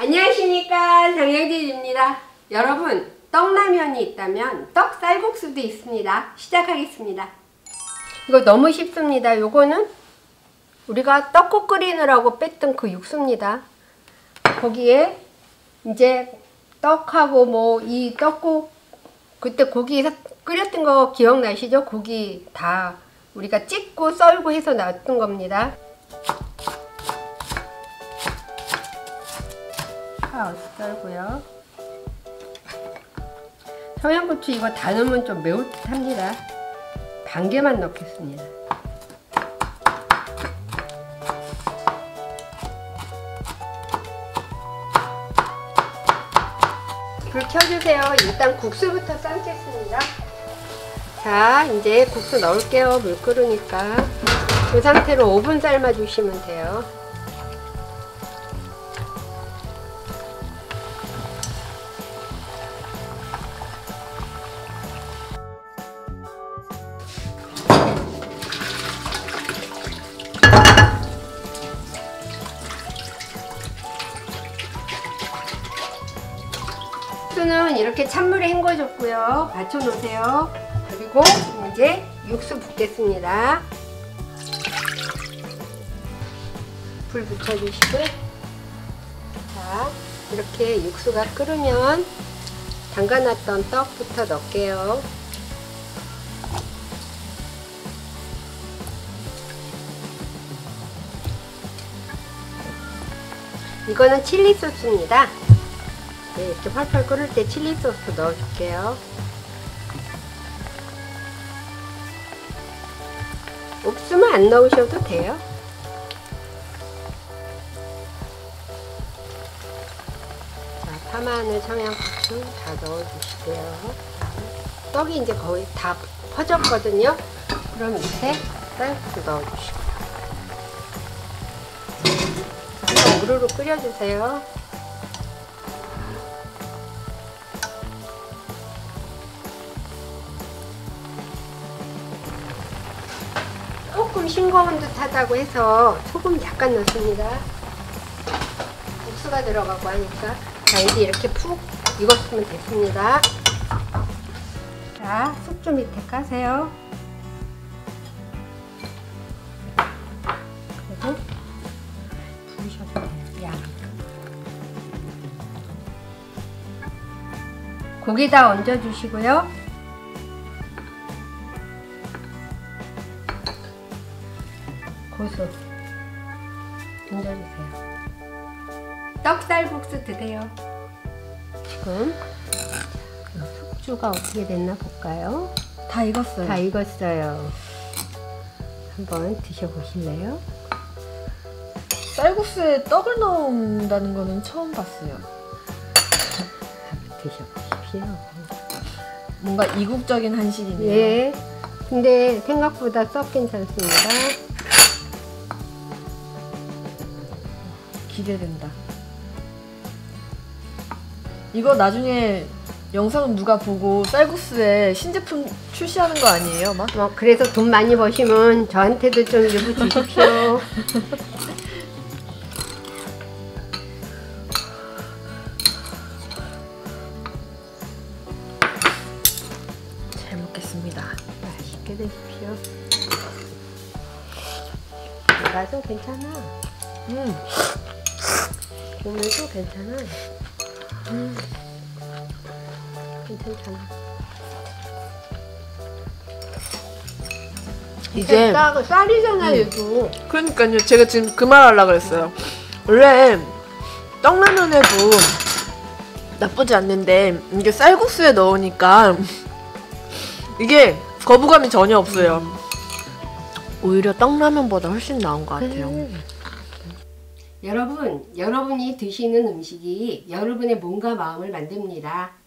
안녕하십니까, 정영진입니다. 여러분, 떡라면이 있다면 떡쌀국수도 있습니다. 시작하겠습니다. 이거 너무 쉽습니다. 요거는 우리가 떡국 끓이느라고 뺐던 그 육수입니다. 거기에 이제 떡하고 뭐 이 떡국 그때 고기 끓였던 거 기억나시죠? 고기 다 우리가 찢고 썰고 해서 놨던 겁니다. 썰고요. 청양고추 이거 다 넣으면 좀 매울 듯 합니다. 반 개만 넣겠습니다. 불 켜주세요. 일단 국수부터 삶겠습니다. 자, 이제 국수 넣을게요. 물 끓으니까. 이 상태로 5분 삶아주시면 돼요. 국수는 이렇게 찬물에 헹궈줬고요. 받쳐 놓으세요. 그리고 이제 육수 붓겠습니다. 불 붙여주시고, 자, 이렇게 육수가 끓으면 담가놨던 떡부터 넣을게요. 이거는 칠리 소스입니다. 네, 이렇게 팔팔 끓을 때 칠리 소스 넣어줄게요. 없으면 안 넣으셔도 돼요. 자, 파마늘, 청양고추 다 넣어주시고요. 떡이 이제 거의 다 퍼졌거든요. 그럼 밑에 쌀국수 넣어주시고, 한번 우르르 끓여주세요. 조금 싱거운 듯 하다고 해서 소금 약간 넣습니다. 국수가 들어가고 하니까. 자, 이제 이렇게 푹 익었으면 됐습니다. 자, 숙주 밑에 까세요. 그리고 부으셔도 돼요. 양. 고기 다 얹어주시고요. 고수 얹어주세요. 떡쌀국수 드세요. 지금 숙주가 어떻게 됐나 볼까요? 다 익었어요. 다 익었어요. 한번 드셔보실래요? 쌀국수에 떡을 넣는다는 거는 처음 봤어요. 한번 드셔보십시오. 뭔가 이국적인 한식이네요. 예. 근데 생각보다 썩 괜찮습니다. 기대된다. 이거 나중에 영상 누가 보고 쌀국수에 신제품 출시하는 거 아니에요? 막? 그래서 돈 많이 버시면 저한테도 좀 일부 주십시오. 잘 먹겠습니다. 맛있게 드십시오. 맛은 괜찮아. 몸에도 괜찮아. 괜찮잖아. 이제 쌀이잖아, 얘도. 그러니까요. 제가 지금 그 말 하려고 그랬어요. 원래 떡라면에도 나쁘지 않는데 이게 쌀국수에 넣으니까 이게 거부감이 전혀 없어요. 오히려 떡라면보다 훨씬 나은 것 같아요. 여러분, 여러분이 드시는 음식이 여러분의 몸과 마음을 만듭니다.